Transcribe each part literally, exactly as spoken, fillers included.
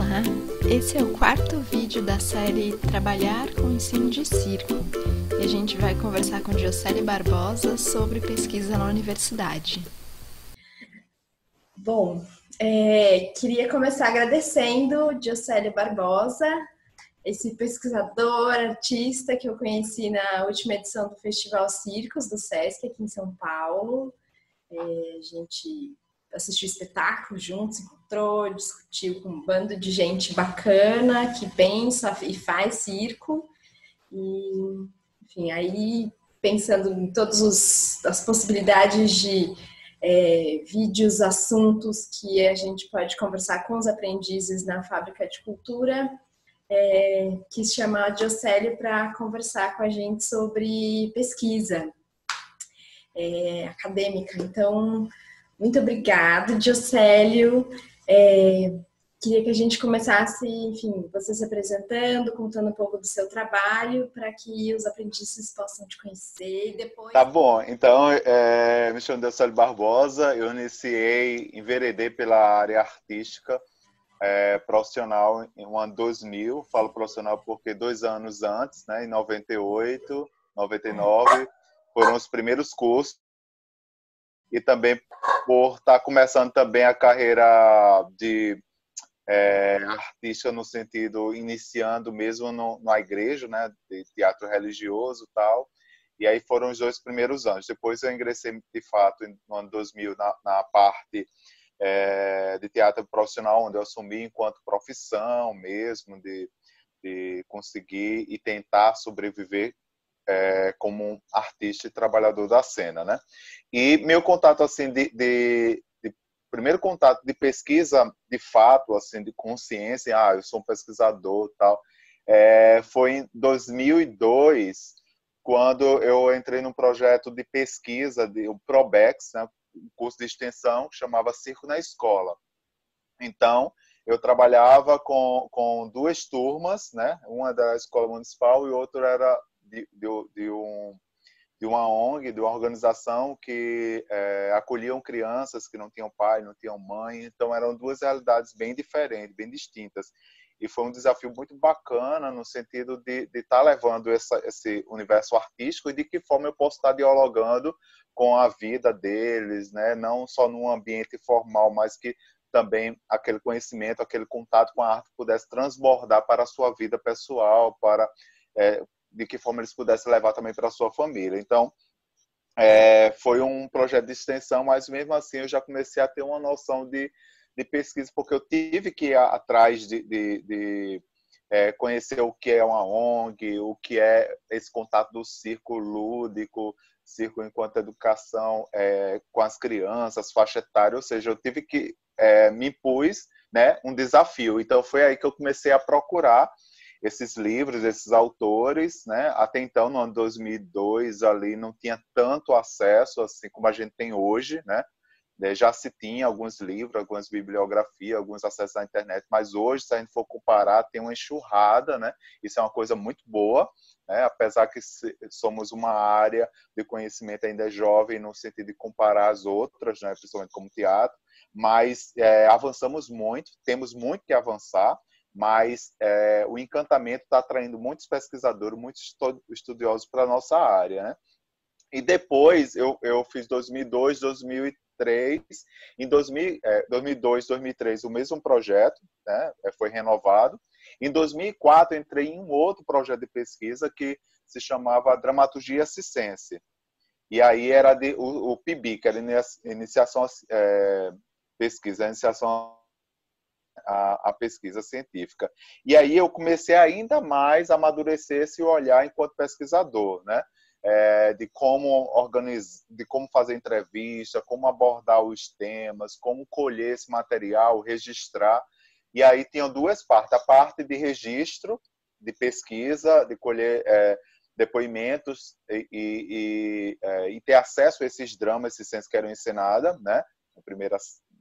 Olá, esse é o quarto vídeo da série Trabalhar com Ensino de Circo e a gente vai conversar com Giocélia Barbosa sobre pesquisa na universidade. Bom, é, queria começar agradecendo Giocélia Barbosa, esse pesquisador, artista que eu conheci na última edição do Festival Circos do Sesc, aqui em São Paulo. É, a gente assistiu espetáculo juntos, encontrou, discutiu com um bando de gente bacana que pensa e faz circo. E, enfim, aí pensando em todas os, as possibilidades de é, vídeos, assuntos que a gente pode conversar com os aprendizes na Fábrica de Cultura, é, quis chamar a Giocélia para conversar com a gente sobre pesquisa é, acadêmica. Então, muito obrigada, Giocélio. É, queria que a gente começasse, enfim, você se apresentando, contando um pouco do seu trabalho, para que os aprendizes possam te conhecer e depois... Tá bom, então, é, me chamo Giocélia Barbosa, eu iniciei, enveredei pela área artística, é, profissional em um ano dois mil, falo profissional porque dois anos antes, né, em noventa e oito, noventa e nove, foram os primeiros cursos, e também por estar começando também a carreira de é, artística no sentido, iniciando mesmo no, na igreja, né, de teatro religioso e tal, e aí foram os dois primeiros anos. Depois eu ingressei, de fato, no ano dois mil, na, na parte é, de teatro profissional, onde eu assumi enquanto profissão mesmo, de, de conseguir e tentar sobreviver é, como um artista e trabalhador da cena, né? E meu contato, assim, de, de, de primeiro contato de pesquisa, de fato, assim, de consciência, ah, eu sou um pesquisador e tal, é, foi em dois mil e dois, quando eu entrei num projeto de pesquisa, de, o Probex, né, um curso de extensão que chamava Circo na Escola. Então, eu trabalhava com, com duas turmas, né, uma da Escola Municipal e outra era de, de, de, um, de uma O N G, de uma organização que é, acolhiam crianças que não tinham pai, não tinham mãe. Então, eram duas realidades bem diferentes, bem distintas. E foi um desafio muito bacana no sentido de estar tá levando essa, esse universo artístico e de que forma eu posso estar tá dialogando com a vida deles, né? Não só num ambiente formal, mas que também aquele conhecimento, aquele contato com a arte pudesse transbordar para a sua vida pessoal, para é, de que forma eles pudessem levar também para a sua família. Então, é, foi um projeto de extensão, mas mesmo assim eu já comecei a ter uma noção de de pesquisa, porque eu tive que ir atrás de, de, de é, conhecer o que é uma O N G, o que é esse contato do circo lúdico, circo enquanto educação é, com as crianças, faixa etária, ou seja, eu tive que, é, me impus, né, um desafio. Então foi aí que eu comecei a procurar esses livros, esses autores, né? Até então, no ano dois mil e dois, ali não tinha tanto acesso assim como a gente tem hoje, né? Já se tinha alguns livros, algumas bibliografias, alguns acessos à internet, mas hoje, se a gente for comparar, tem uma enxurrada, né? Isso é uma coisa muito boa, né? Apesar que somos uma área de conhecimento ainda jovem, no sentido de comparar as outras, né? Principalmente como teatro, mas é, avançamos muito, temos muito que avançar, mas é, o encantamento está atraindo muitos pesquisadores, muitos estudiosos para a nossa área, né? E depois eu, eu fiz dois mil e dois, dois mil e três, em dois mil, é, dois mil e dois, dois mil e três o mesmo projeto, né, foi renovado. Em dois mil e quatro entrei em um outro projeto de pesquisa que se chamava Dramaturgia Circense. E aí era de, o, o P I B, que era iniciação é, pesquisa, iniciação a, a pesquisa científica. E aí eu comecei ainda mais a amadurecer esse olhar enquanto pesquisador, né? É, de como organizar, de como fazer entrevista, como abordar os temas, como colher esse material, registrar. E aí tinham duas partes: a parte de registro, de pesquisa, de colher é, depoimentos e, e, e, e ter acesso a esses dramas, esses cenas que eram encenadas, né? A primeira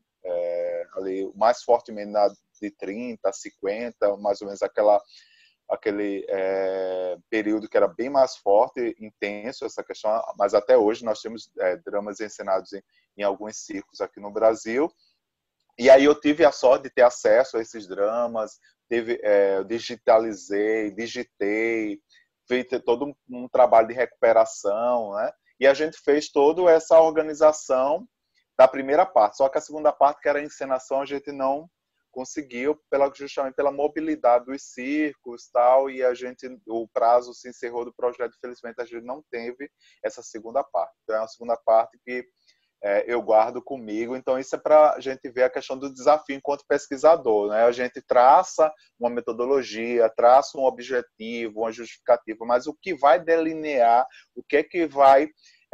é, ali, mais fortemente na de trinta, cinquenta, mais ou menos aquela aquele é, período que era bem mais forte, intenso essa questão, mas até hoje nós temos é, dramas encenados em, em alguns circos aqui no Brasil, E aí eu tive a sorte de ter acesso a esses dramas, teve, é, eu digitalizei, digitei, fiz todo um, um trabalho de recuperação, né? E a gente fez toda essa organização da primeira parte. Só que a segunda parte, que era a encenação, a gente não conseguiu, pela, justamente pela mobilidade dos circos, tal, e a gente, o prazo se encerrou do projeto. Infelizmente, a gente não teve essa segunda parte. Então, é uma segunda parte que é, eu guardo comigo. Então, isso é para a gente ver a questão do desafio enquanto pesquisador, né? A gente traça uma metodologia, traça um objetivo, uma justificativa, mas o que vai delinear, o que é que vai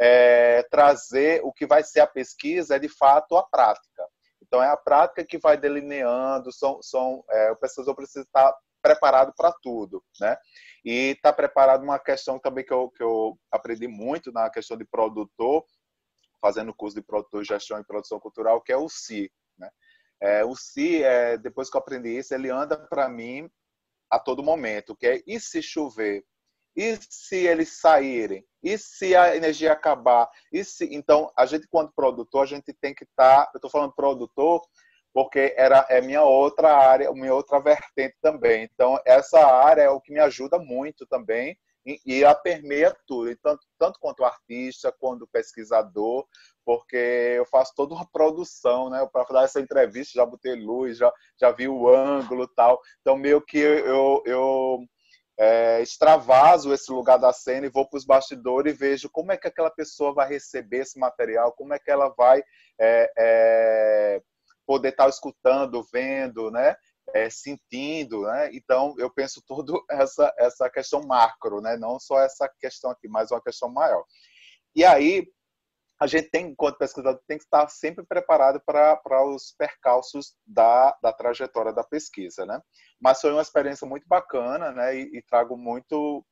é, trazer, o que vai ser a pesquisa é, de fato, a prática. Então, é a prática que vai delineando, são, são, é, o pesquisador precisa estar preparado para tudo, né? E estar preparado, uma questão também que eu, que eu aprendi muito na questão de produtor, fazendo curso de produtor, gestão e produção cultural, que é o S I, né? É, o S I, é, depois que eu aprendi isso, ele anda para mim a todo momento, que é: e se chover? E se eles saírem? E se a energia acabar? E se... Então, a gente, quando produtor, a gente tem que estar... Tá... Eu estou falando produtor porque era, é minha outra área, minha outra vertente também. Então, essa área é o que me ajuda muito também, e, e a permeia tudo, então, tanto quanto artista, quanto pesquisador, porque eu faço toda uma produção, né? Para dar essa entrevista, já botei luz, já, já vi o ângulo e tal. Então, meio que eu... eu É, extravaso esse lugar da cena e vou para os bastidores e vejo como é que aquela pessoa vai receber esse material, como é que ela vai é, é, poder estar escutando, vendo, né? É, sentindo, né? Então, eu penso toda essa, essa questão macro, né? Não só essa questão aqui, mas uma questão maior. E aí, a gente tem, enquanto pesquisador, tem que estar sempre preparado para, para os percalços da, da trajetória da pesquisa, né? Mas foi uma experiência muito bacana, né? E, e trago muito,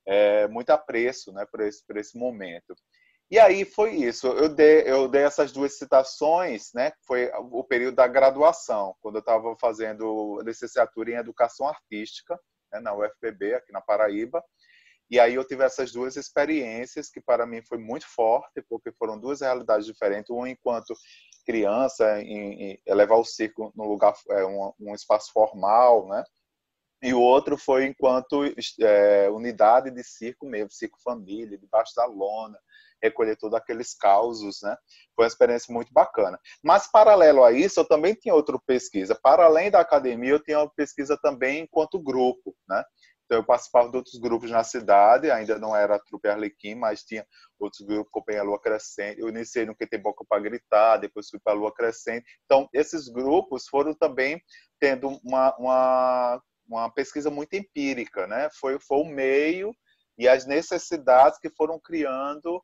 é, muito apreço, né? Por esse, por esse momento. E aí foi isso. Eu dei, eu dei essas duas citações, né? Foi o período da graduação, quando eu estava fazendo licenciatura em Educação Artística, né? Na U F P B, aqui na Paraíba. E aí eu tive essas duas experiências que para mim foi muito forte, porque foram duas realidades diferentes. Uma enquanto criança, em, em levar o circo num lugar, é, um, um espaço formal, né? E o outro foi enquanto é, unidade de circo mesmo, circo família, debaixo da lona, recolher todos aqueles causos, né? Foi uma experiência muito bacana. Mas, paralelo a isso, eu também tinha outra pesquisa. Para além da academia, eu tinha uma pesquisa também enquanto grupo, né? Então, eu participava de outros grupos na cidade, ainda não era a Trupe Arlequim, mas tinha outros grupos, Companhia Lua Crescente. Eu iniciei no Q T Boca para Gritar, depois fui para a Lua Crescente. Então, esses grupos foram também tendo uma, uma, uma pesquisa muito empírica, né? Foi, foi o meio e as necessidades que foram criando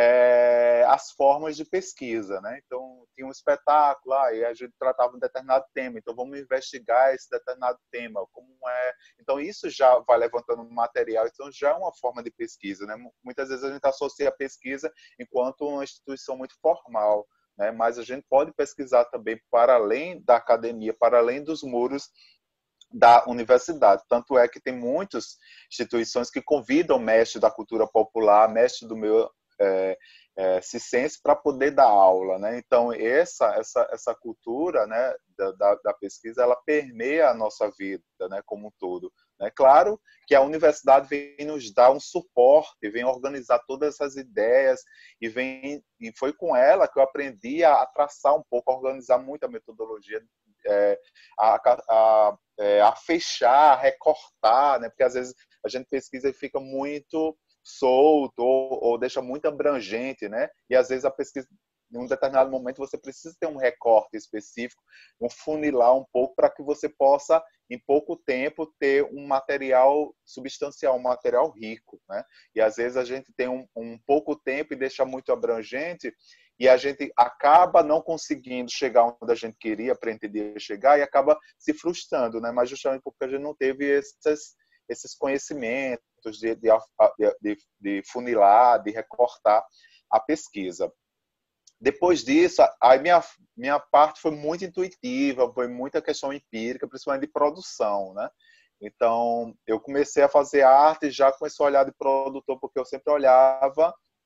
é, as formas de pesquisa, né? Então, tinha um espetáculo, aí a gente tratava um determinado tema, então vamos investigar esse determinado tema, como é... Então, isso já vai levantando um material, então já é uma forma de pesquisa, né? Muitas vezes a gente associa a pesquisa enquanto uma instituição muito formal, né? Mas a gente pode pesquisar também para além da academia, para além dos muros da universidade. Tanto é que tem muitas instituições que convidam mestre da cultura popular, mestre do meu É, é, ciência para poder dar aula, né? Então essa essa essa cultura, né, da, da, da pesquisa, ela permeia a nossa vida, né, como um todo, né? Claro que a universidade vem nos dar um suporte, vem organizar todas essas ideias e vem e foi com ela que eu aprendi a, a traçar um pouco, a organizar muito a metodologia, é, a, a, a fechar, a recortar, né? Porque às vezes a gente pesquisa e fica muito solto ou, ou deixa muito abrangente, né? E às vezes a pesquisa, em um determinado momento, você precisa ter um recorte específico, um funilar um pouco para que você possa, em pouco tempo, ter um material substancial, um material rico, né? E às vezes a gente tem um, um pouco tempo e deixa muito abrangente e a gente acaba não conseguindo chegar onde a gente queria, pretender chegar e acaba se frustrando, né? Mas justamente porque a gente não teve esses, esses conhecimentos de, de, de, de funilar, de recortar a pesquisa. Depois disso, a minha, minha parte foi muito intuitiva, foi muita questão empírica, principalmente de produção, né? Então, eu comecei a fazer arte e já comecei a olhar de produtor, porque eu sempre olhava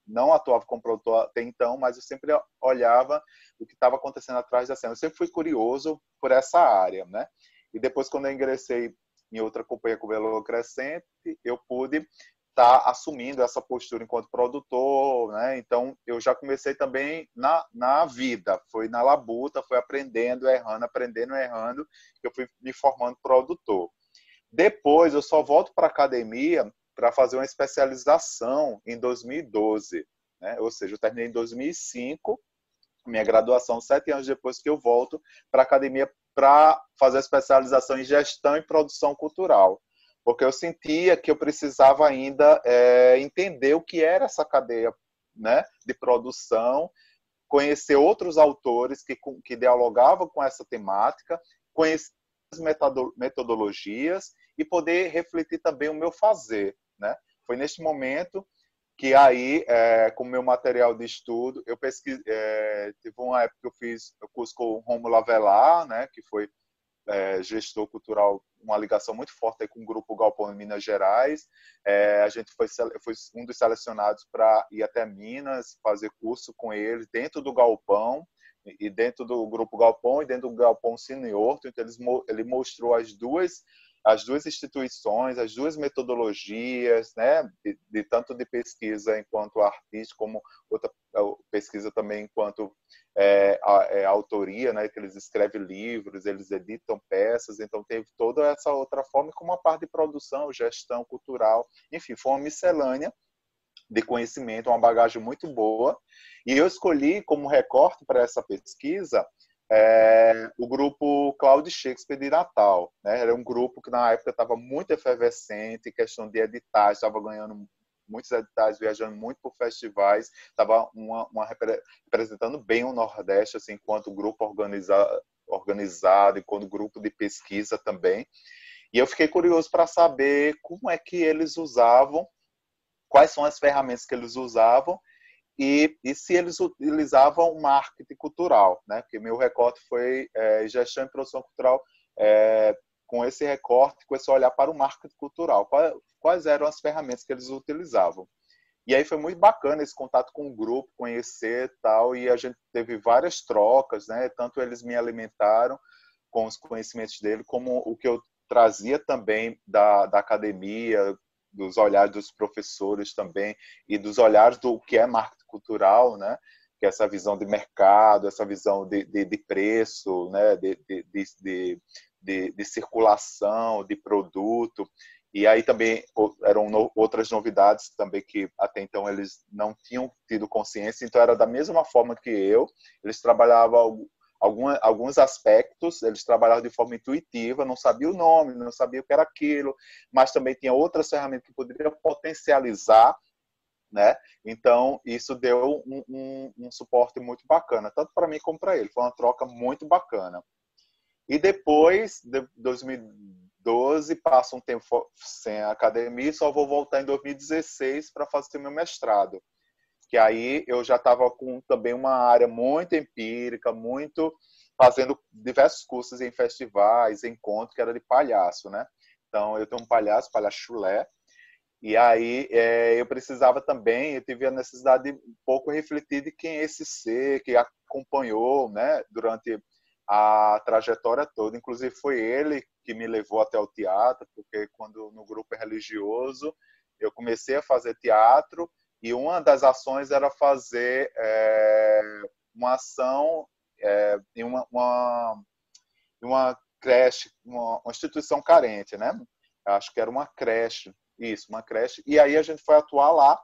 não atuava como produtor até então, mas eu sempre olhava o que estava acontecendo atrás da cena. Eu sempre fui curioso por essa área, né? E depois, quando eu ingressei em outra companhia com o Belo Crescente, eu pude estar tá assumindo essa postura enquanto produtor, né? Então, eu já comecei também na, na vida, foi na labuta, foi aprendendo, errando, aprendendo, errando, que eu fui me formando produtor. Depois, eu só volto para a academia para fazer uma especialização em dois mil e doze, né? Ou seja, eu terminei em dois mil e cinco, minha graduação, sete anos depois que eu volto para a academia para fazer a especialização em gestão e produção cultural, porque eu sentia que eu precisava ainda é, entender o que era essa cadeia, né, de produção, conhecer outros autores que, que dialogavam com essa temática, conhecer as metodologias e poder refletir também o meu fazer, né? Foi neste momento que aí, é, com o meu material de estudo, eu pesquisei, é, teve uma época que eu fiz o curso com o Rômulo Avelar, né, que foi é, gestor cultural, uma ligação muito forte aí com o Grupo Galpão em Minas Gerais. É, a gente foi, foi um dos selecionados para ir até Minas, fazer curso com ele dentro do Galpão, e dentro do Grupo Galpão e dentro do Galpão Senior. Então, ele mostrou as duas as duas instituições, as duas metodologias, né, de, de tanto de pesquisa enquanto artista, como outra pesquisa também enquanto é, a, é, a autoria, né, que eles escrevem livros, eles editam peças, então teve toda essa outra forma, como a parte de produção, gestão cultural, enfim, foi uma miscelânea de conhecimento, uma bagagem muito boa, e eu escolhi como recorte para essa pesquisa É, o grupo Cláudio Shakespeare de Natal, né? Era um grupo que na época estava muito efervescente, questão de editais, estava ganhando muitos editais, viajando muito por festivais, estava uma, uma, representando bem o Nordeste, assim, enquanto grupo organizado, organizado, enquanto grupo de pesquisa também. E eu fiquei curioso para saber como é que eles usavam, quais são as ferramentas que eles usavam, E, e se eles utilizavam marketing cultural, né? Porque meu recorte foi é, gestão e produção cultural, é, com esse recorte, com esse olhar para o marketing cultural. Quais, quais eram as ferramentas que eles utilizavam? E aí foi muito bacana esse contato com o grupo, conhecer e tal, e a gente teve várias trocas, né? Tanto eles me alimentaram com os conhecimentos dele, como o que eu trazia também da, da academia, dos olhares dos professores também, e dos olhares do que é marketing cultural, né? Que é essa visão de mercado, essa visão de, de, de preço, né? de, de, de, de, de circulação, de produto. E aí também eram no, outras novidades também que até então eles não tinham tido consciência, então era da mesma forma que eu, eles trabalhavam Alguma, alguns aspectos, eles trabalhavam de forma intuitiva, não sabia o nome, não sabia o que era aquilo, mas também tinha outras ferramentas que poderiam potencializar, né? Então, isso deu um, um, um suporte muito bacana, tanto para mim como para ele. Foi uma troca muito bacana. E depois, de dois mil e doze, passa um tempo sem a academia, só vou voltar em dois mil e dezesseis para fazer meu mestrado. Que aí eu já estava com também uma área muito empírica, muito fazendo diversos cursos em festivais, encontros, que era de palhaço, né? Então, eu tenho um palhaço, palhaço chulé, e aí é, eu precisava também, eu tive a necessidade de um pouco refletir de quem é esse ser que acompanhou, né, durante a trajetória toda. Inclusive, foi ele que me levou até o teatro, porque quando no grupo religioso eu comecei a fazer teatro, e uma das ações era fazer é, uma ação é, em uma, uma, uma creche, uma, uma instituição carente, né? Acho que era uma creche, isso, uma creche. E aí a gente foi atuar lá,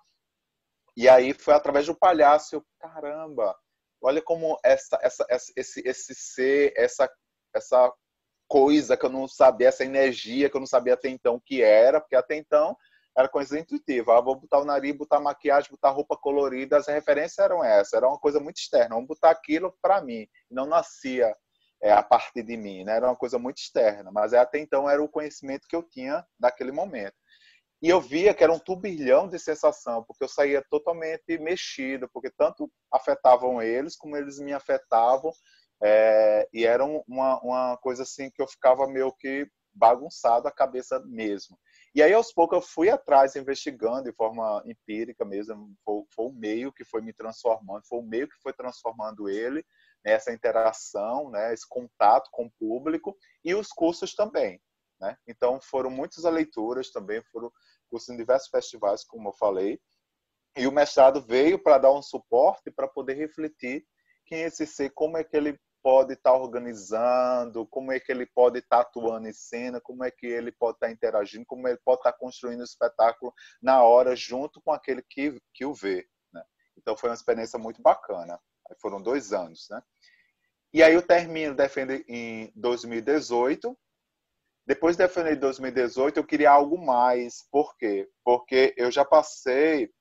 e aí foi através do palhaço. Eu, caramba, olha como essa, essa, esse, esse ser, essa, essa coisa que eu não sabia, essa energia que eu não sabia até então o que era, porque até então era coisa intuitiva. Ah, vou botar o nariz, botar maquiagem, botar roupa colorida. As referências eram essas. Era uma coisa muito externa. Vamos botar aquilo para mim. Não nascia é, a partir de mim, né? Era uma coisa muito externa. Mas até então era o conhecimento que eu tinha daquele momento. E eu via que era um turbilhão de sensação, porque eu saía totalmente mexido, porque tanto afetavam eles, como eles me afetavam. É, e era uma, uma coisa assim que eu ficava meio que bagunçado a cabeça mesmo. E aí, aos poucos, eu fui atrás, investigando de forma empírica mesmo. Foi, foi o meio que foi me transformando, foi o meio que foi transformando ele, né, essa interação, né, esse contato com o público, e os cursos também, né? Então, foram muitas leituras também, foram cursos em diversos festivais, como eu falei. E o mestrado veio para dar um suporte para poder refletir quem é esse ser, como é que ele pode estar organizando, como é que ele pode estar atuando em cena, como é que ele pode estar interagindo, como ele pode estar construindo o espetáculo na hora, junto com aquele que, que o vê, né? Então foi uma experiência muito bacana. Foram dois anos, né? E aí eu termino defendo em dois mil e dezoito. Depois de defender em dois mil e dezoito, eu queria algo mais. Por quê? Porque eu já passei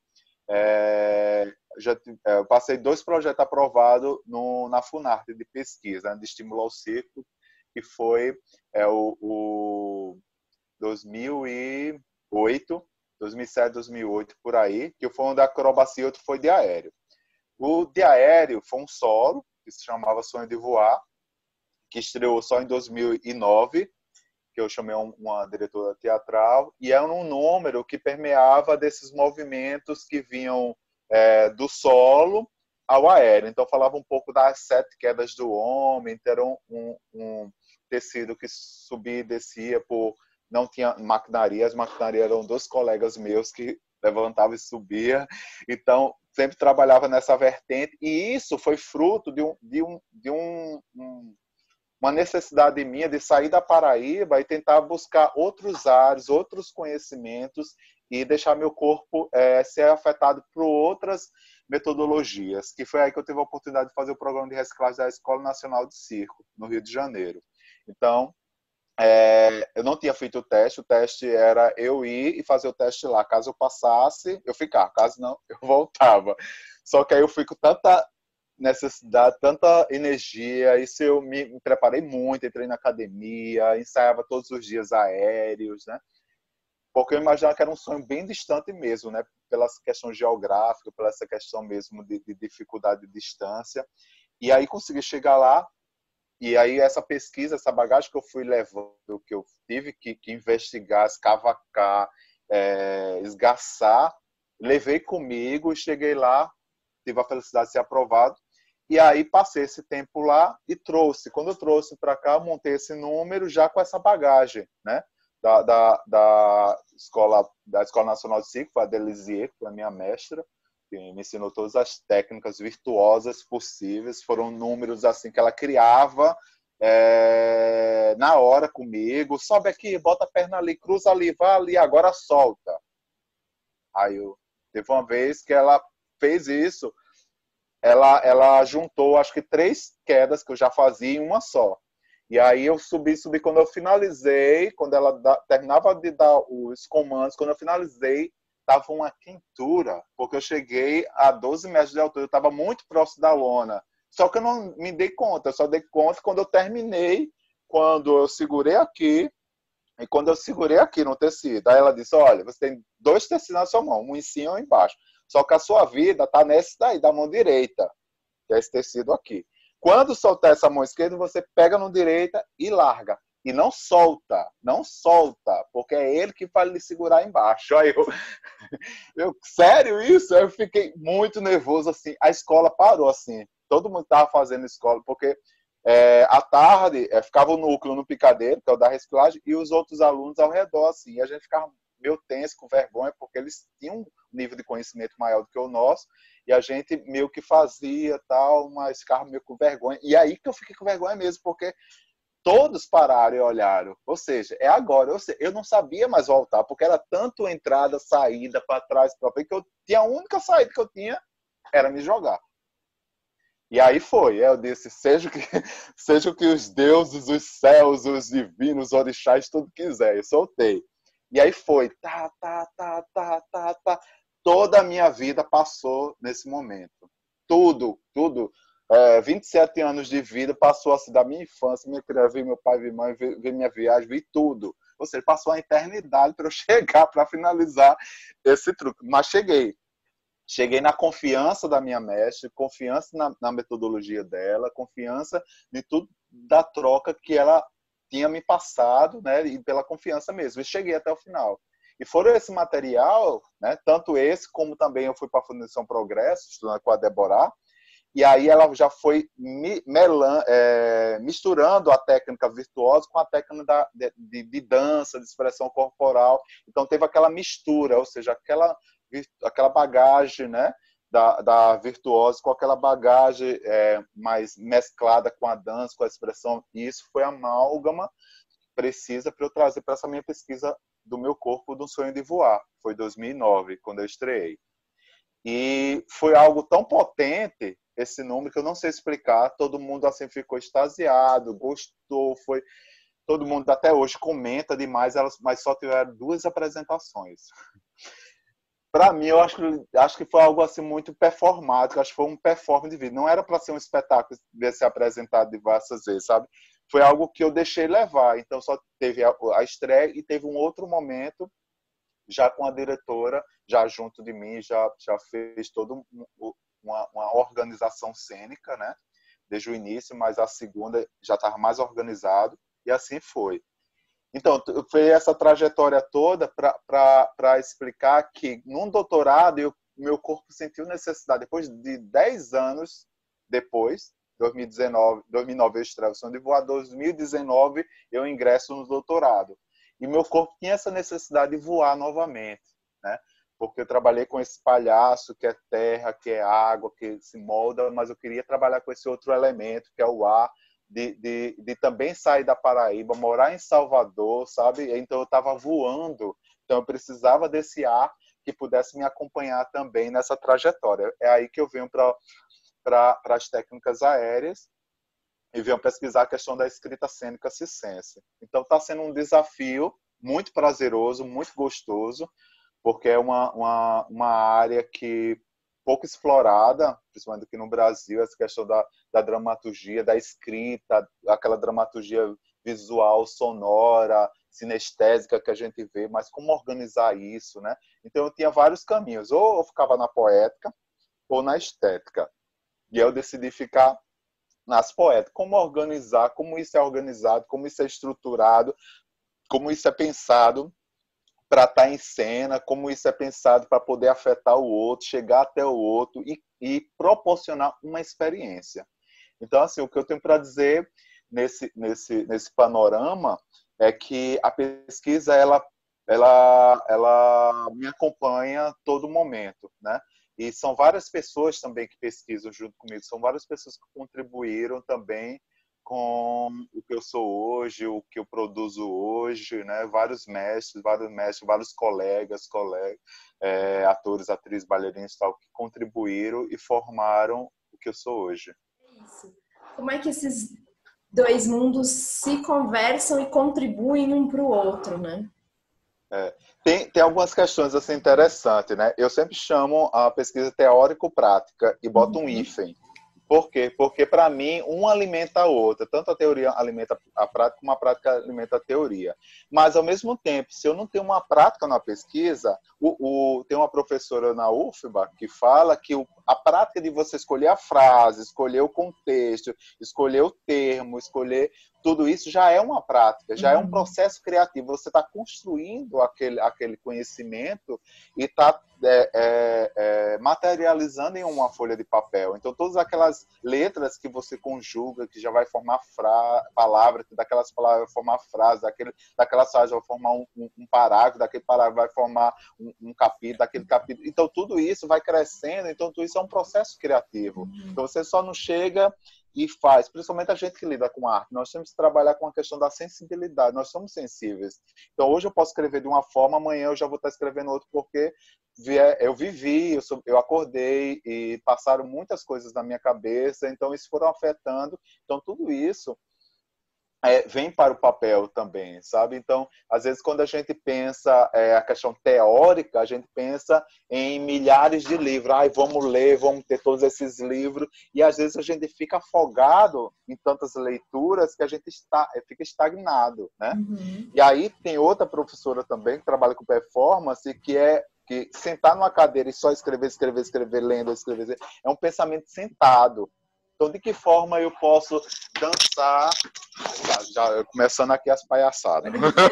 É, já é, eu passei dois projetos aprovados no, na Funarte de pesquisa, né, de estímulo ao circo, que foi é, o, o dois mil e oito, dois mil e sete, dois mil e oito, por aí, que foi um da acrobacia e outro foi de aéreo. O de aéreo foi um solo, que se chamava Sonho de Voar, que estreou só em dois mil e nove, que eu chamei uma diretora teatral, e era um número que permeava desses movimentos que vinham é, do solo ao aéreo. Então, falava um pouco das sete quedas do homem, era um, um, um tecido que subia e descia por... Não tinha maquinaria, as maquinarias eram dois colegas meus que levantavam e subiam. Então, sempre trabalhava nessa vertente, e isso foi fruto de um... De um, de um, um uma necessidade minha de sair da Paraíba e tentar buscar outros ares, outros conhecimentos e deixar meu corpo é, ser afetado por outras metodologias, que foi aí que eu tive a oportunidade de fazer o programa de reciclagem da Escola Nacional de Circo, no Rio de Janeiro. Então, é, eu não tinha feito o teste, o teste era eu ir e fazer o teste lá. Caso eu passasse, eu ficava, caso não, eu voltava. Só que aí eu fui com tanta necessidade, tanta energia, isso eu me, me preparei muito, entrei na academia, ensaiava todos os dias aéreos, né? Porque eu imaginava que era um sonho bem distante mesmo, né? Pela questão geográfica, pela essa questão mesmo de, de dificuldade de distância. E aí consegui chegar lá, e aí essa pesquisa, essa bagagem que eu fui levando, que eu tive que, que investigar, escavacar, é, esgarçar, levei comigo e cheguei lá, tive a felicidade de ser aprovado. E aí passei esse tempo lá e trouxe. Quando eu trouxe para cá, eu montei esse número já com essa bagagem, né? Da, da, da, escola, da Escola Nacional de Circo, a Delisier, que foi a minha mestra, que me ensinou todas as técnicas virtuosas possíveis. Foram números assim que ela criava é, na hora comigo. Sobe aqui, bota a perna ali, cruza ali, vai ali, agora solta. Aí eu, teve uma vez que ela fez isso, ela, ela juntou, acho que três quedas que eu já fazia em uma só. E aí eu subi, subi. Quando eu finalizei, quando ela da, terminava de dar os comandos, quando eu finalizei, estava uma quentura, porque eu cheguei a doze metros de altura, eu estava muito próximo da lona. Só que eu não me dei conta, eu só dei conta quando eu terminei, quando eu segurei aqui, e quando eu segurei aqui no tecido. Aí ela disse, olha, você tem dois tecidos na sua mão, um em cima e um embaixo. Só que a sua vida está nesse daí, da mão direita, que é esse tecido aqui. Quando soltar essa mão esquerda, você pega no direita e larga. E não solta, não solta, porque é ele que vai lhe segurar embaixo. Aí eu, eu, sério isso? Aí eu fiquei muito nervoso, assim. A escola parou, assim. Todo mundo estava fazendo escola, porque é, à tarde é, ficava o núcleo no picadeiro, que é o da reciclagem, e os outros alunos ao redor, assim. E a gente ficava meio tenso, com vergonha, porque eles tinham um nível de conhecimento maior do que o nosso, e a gente meio que fazia tal, mas ficava meio com vergonha. E aí que eu fiquei com vergonha mesmo, porque todos pararam e olharam. Ou seja, é agora. Eu, eu não sabia mais voltar, porque era tanto entrada, saída, para trás, para frente, que eu tinha a única saída que eu tinha era me jogar. E aí foi. Eu disse, seja o que, seja o que os deuses, os céus, os divinos, os orixás, tudo quiser. Eu soltei. E aí foi, tá, tá, tá, tá, tá, tá. Toda a minha vida passou nesse momento. Tudo, tudo. É, vinte e sete anos de vida passou assim, da minha infância, minha criança, vi meu pai, vi mãe, vi, vi minha viagem, vi tudo. Ou seja, passou a eternidade para eu chegar, para finalizar esse truque. Mas cheguei. Cheguei na confiança da minha mestre, confiança na, na metodologia dela, confiança de tudo da troca que ela tinha me passado, né, e pela confiança mesmo. E cheguei até o final. E foram esse material, né, tanto esse como também eu fui para a Fundação Progresso, estudando com a Débora, e aí ela já foi melan, é, misturando a técnica virtuosa com a técnica da, de, de dança, de expressão corporal. Então teve aquela mistura, ou seja, aquela, aquela bagagem, né, da, da virtuosa com aquela bagagem é, mais mesclada com a dança, com a expressão. E isso foi a amálgama precisa para eu trazer para essa minha pesquisa do meu corpo do sonho de voar. Foi em dois mil e nove, quando eu estreiei. E foi algo tão potente, esse número, que eu não sei explicar. Todo mundo assim ficou extasiado, gostou, foi... Todo mundo até hoje comenta demais, mas só tiveram duas apresentações. Para mim, eu acho que, acho que foi algo assim muito performático, acho que foi um performance de vida. Não era para ser um espetáculo de ser apresentado diversas vezes, sabe? Foi algo que eu deixei levar. Então, só teve a, a estreia e teve um outro momento já com a diretora, já junto de mim, já, já fez toda uma, uma organização cênica, né? Desde o início, mas a segunda já estava mais organizado, e assim foi. Então, foi essa trajetória toda para explicar que, num doutorado, eu, meu corpo sentiu necessidade, depois de dez anos depois, dois mil e dezenove, dois mil e nove eu estreio o Sonho de Voar, dois mil e dezenove eu ingresso no doutorado. E meu corpo tinha essa necessidade de voar novamente, né? Porque eu trabalhei com esse palhaço que é terra, que é água, que se molda, mas eu queria trabalhar com esse outro elemento, que é o ar, de, de, de também sair da Paraíba, morar em Salvador, sabe? Então eu estava voando, então eu precisava desse ar que pudesse me acompanhar também nessa trajetória. É aí que eu venho para para as técnicas aéreas e venho pesquisar a questão da escrita cênica circense. Então está sendo um desafio muito prazeroso, muito gostoso, porque é uma, uma, uma área que pouco explorada, principalmente aqui no Brasil, essa questão da, da dramaturgia, da escrita, aquela dramaturgia visual, sonora, sinestésica que a gente vê, mas como organizar isso, né? Então eu tinha vários caminhos, ou eu ficava na poética ou na estética. E eu decidi ficar nas poéticas. Como organizar, como isso é organizado, como isso é estruturado, como isso é pensado para estar em cena, como isso é pensado para poder afetar o outro, chegar até o outro e, e proporcionar uma experiência. Então, assim, o que eu tenho para dizer nesse, nesse, nesse panorama é que a pesquisa, ela, ela, ela me acompanha todo momento, né? E são várias pessoas também que pesquisam junto comigo, são várias pessoas que contribuíram também com o que eu sou hoje, o que eu produzo hoje, né? Vários mestres, vários mestres, vários colegas, colegas, é, atores, atrizes, bailarinos, tal, que contribuíram e formaram o que eu sou hoje. Isso. Como é que esses dois mundos se conversam e contribuem um para o outro, né? É, tem, tem algumas questões assim interessantes, né? Eu sempre chamo a pesquisa teórico-prática e boto um hífen. Por quê? Porque, para mim, um alimenta a outra. Tanto a teoria alimenta a prática, como a prática alimenta a teoria. Mas, ao mesmo tempo, se eu não tenho uma prática na pesquisa, o, o, tem uma professora na U F B A que fala que o, a prática de você escolher a frase, escolher o contexto, escolher o termo, escolher... Tudo isso já é uma prática, já uhum. é um processo criativo. Você está construindo aquele, aquele conhecimento e está é, é, é, materializando em uma folha de papel. Então, todas aquelas letras que você conjuga, que já vai formar fra... palavras, que daquelas palavras vai formar frase, daquele, daquelas frases vai formar um, um, um parágrafo, daquele parágrafo vai formar um, um capítulo, daquele capítulo. Então, tudo isso vai crescendo. Então, tudo isso é um processo criativo. Uhum. Então, você só não chega... e faz, principalmente a gente que lida com arte, nós temos que trabalhar com a questão da sensibilidade, nós somos sensíveis. Então, hoje eu posso escrever de uma forma, amanhã eu já vou estar escrevendo outra, porque eu vivi, eu, sou, eu acordei e passaram muitas coisas na minha cabeça, então isso foram afetando. Então, tudo isso É, vem para o papel também, sabe? Então, às vezes, quando a gente pensa é, a questão teórica, a gente pensa em milhares de livros. Ai, vamos ler, vamos ter todos esses livros. E, às vezes, a gente fica afogado em tantas leituras que a gente está, fica estagnado, né? Uhum. E aí, tem outra professora também que trabalha com performance, que é que sentar numa cadeira e só escrever, escrever, escrever, lendo, escrever, é um pensamento sentado. Então, de que forma eu posso dançar, já, já começando aqui as palhaçadas,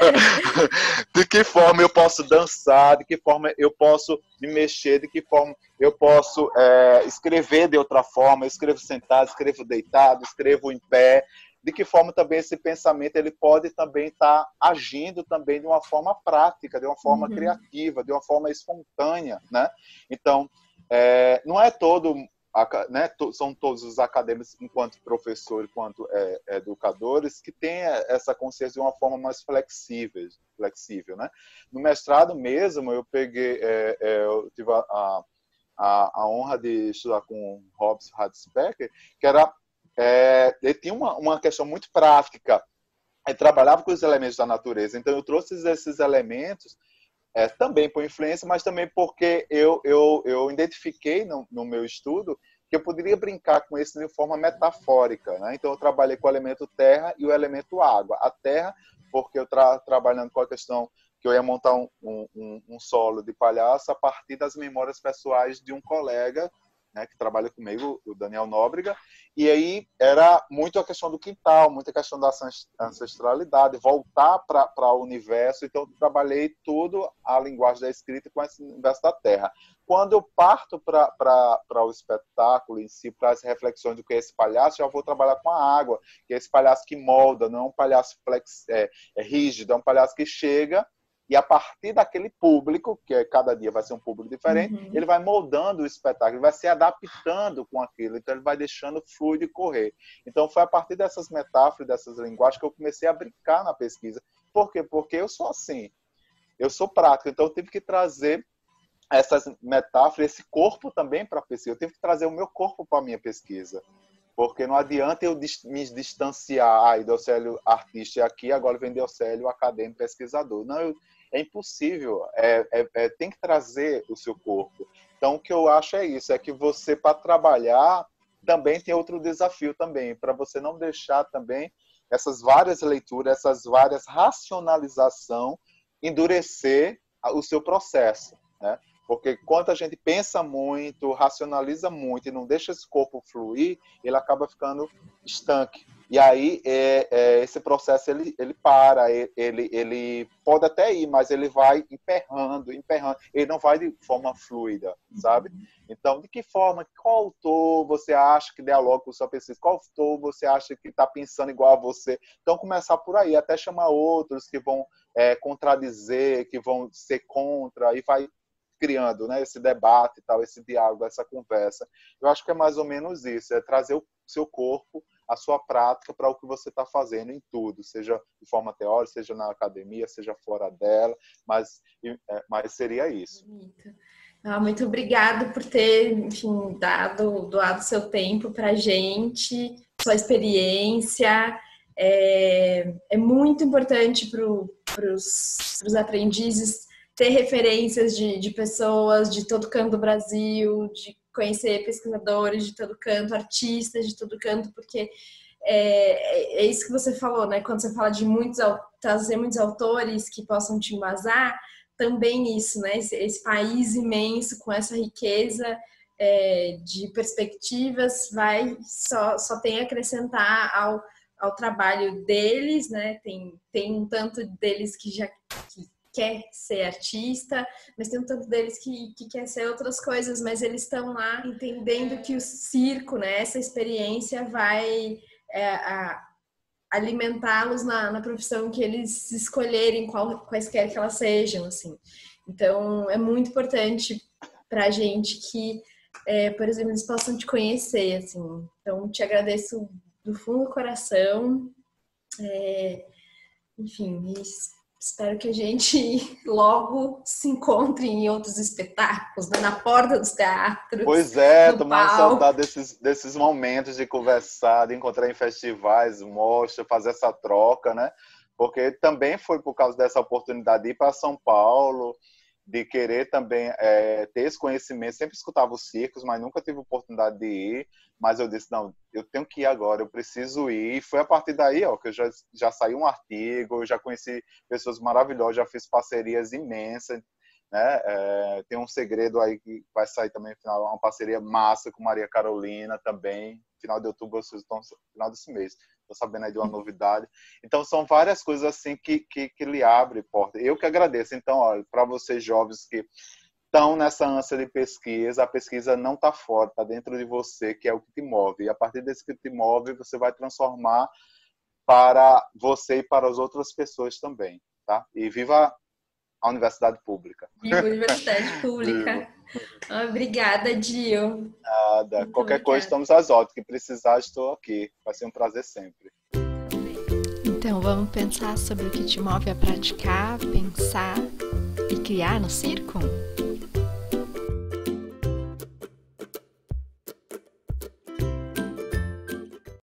de que forma eu posso dançar, de que forma eu posso me mexer, de que forma eu posso é, escrever de outra forma, eu escrevo sentado, escrevo deitado, escrevo em pé, de que forma também esse pensamento ele pode também estar agindo também de uma forma prática, de uma forma uhum. criativa, de uma forma espontânea, né? Então, é, não é todo, né, são todos os acadêmicos, enquanto professores, enquanto é, educadores, que têm essa consciência de uma forma mais flexível, flexível, né? No mestrado mesmo, eu peguei, é, é, eu tive a, a, a honra de estudar com Robson Hatzbecker, que era É, ele tinha uma, uma questão muito prática. Ele trabalhava com os elementos da natureza. Então, eu trouxe esses elementos é, também por influência, mas também porque eu, eu, eu identifiquei no, no meu estudo que eu poderia brincar com isso de forma metafórica, né? Então, eu trabalhei com o elemento terra e o elemento água. A terra, porque eu tra trabalhando com a questão que eu ia montar um, um, um solo de palhaço a partir das memórias pessoais de um colega, né, que trabalha comigo, o Daniel Nóbrega, e aí era muito a questão do quintal, muita questão da ancestralidade, voltar para o universo. Então, eu trabalhei tudo a linguagem da escrita com esse universo da Terra. Quando eu parto para o espetáculo em si, para as reflexões do que é esse palhaço, já vou trabalhar com a água, que é esse palhaço que molda, não é um palhaço flex, é, é rígido, é um palhaço que chega e a partir daquele público, que cada dia vai ser um público diferente, uhum. ele vai moldando o espetáculo, ele vai se adaptando com aquilo, então ele vai deixando fluir e correr. Então foi a partir dessas metáforas, dessas linguagens que eu comecei a brincar na pesquisa. Por quê? Porque eu sou assim, eu sou prático, então eu tive que trazer essas metáforas, esse corpo também para a pesquisa, eu tive que trazer o meu corpo para a minha pesquisa. Porque não adianta eu me distanciar, ah, Deocélio artista aqui, agora vem Deocélio acadêmico pesquisador. Não, eu, é impossível, é, é, é, tem que trazer o seu corpo. Então, o que eu acho é isso, é que você, para trabalhar, também tem outro desafio também, para você não deixar também essas várias leituras, essas várias racionalizações, endurecer o seu processo, né? Porque quando a gente pensa muito, racionaliza muito e não deixa esse corpo fluir, ele acaba ficando estanque. E aí é, é, esse processo ele, ele para, ele, ele pode até ir, mas ele vai emperrando, emperrando. Ele não vai de forma fluida, sabe? Então, de que forma, qual autor você acha que dialoga com sua pesquisa? Qual autor você acha que está pensando igual a você? Então, começar por aí, até chamar outros que vão é, contradizer, que vão ser contra, e vai criando, né, esse debate, tal, esse diálogo, essa conversa. Eu acho que é mais ou menos isso, é trazer o seu corpo, a sua prática para o que você está fazendo em tudo, seja de forma teórica, seja na academia, seja fora dela, mas, mas seria isso. Ah, muito obrigada por ter, enfim, dado, doado seu tempo para a gente, sua experiência. É, é muito importante para os aprendizes ter referências de, de pessoas de todo canto do Brasil, de conhecer pesquisadores de todo canto, artistas de todo canto, porque é, é isso que você falou, né? Quando você fala de muitos, trazer muitos autores que possam te embasar, também isso, né? Esse, esse país imenso, com essa riqueza é, de perspectivas, vai só, só tem a acrescentar ao, ao trabalho deles, né? Tem, tem um tanto deles que já... Que, quer ser artista, mas tem um tanto deles que, que quer ser outras coisas, mas eles estão lá entendendo que o circo, né, essa experiência vai é, alimentá-los na, na profissão que eles escolherem, qual, quaisquer que elas sejam, assim. Então, é muito importante para a gente que, é, por exemplo, eles possam te conhecer, assim. Então, te agradeço do fundo do coração. É, enfim, isso. Espero que a gente logo se encontre em outros espetáculos, né? Na porta dos teatros. Pois é, tomando saudade desses, desses momentos de conversar, de encontrar em festivais, mostra, fazer essa troca, né? Porque também foi por causa dessa oportunidade de ir para São Paulo, de querer também é, ter esse conhecimento. Sempre escutava os circos, mas nunca tive oportunidade de ir. Mas eu disse, não, eu tenho que ir agora, eu preciso ir. E foi a partir daí ó, que eu já, já saí um artigo, eu já conheci pessoas maravilhosas, já fiz parcerias imensas. Né? É, tem um segredo aí que vai sair também no final, uma parceria massa com Maria Carolina também, final de outubro, vocês estão no final desse mês. Estou sabendo aí de uma novidade. Então, são várias coisas assim que, que, que lhe abrem porta. Eu que agradeço. Então, olha, para vocês jovens que estão nessa ânsia de pesquisa, a pesquisa não está fora, está dentro de você, que é o que te move. E a partir desse que te move, você vai transformar para você e para as outras pessoas também, tá? E viva a universidade pública. Viva a universidade pública. Obrigada, Dio. Nada. Muito Qualquer obrigada. coisa, estamos às ordens. Que precisar, estou aqui. Vai ser um prazer sempre. Então, vamos pensar sobre o que te move a praticar, pensar e criar no circo?